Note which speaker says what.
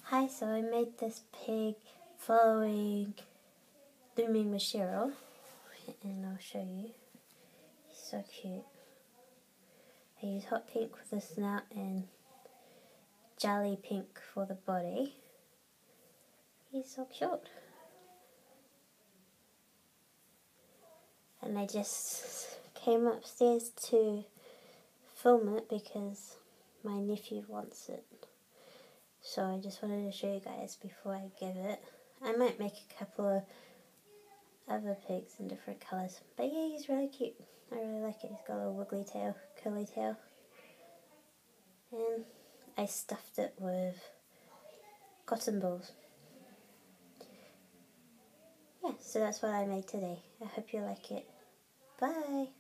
Speaker 1: Hi, so I made this pig following Looming with Cheryl, and I'll show you. He's so cute. I use hot pink for the snout and jelly pink for the body. He's so cute. And I just came upstairs to film it because my nephew wants it. So I just wanted to show you guys before I give it. I might make a couple of other pigs in different colours. But yeah, he's really cute. I really like it. He's got a little wiggly tail, curly tail. And I stuffed it with cotton balls. Yeah, so that's what I made today. I hope you like it. Bye!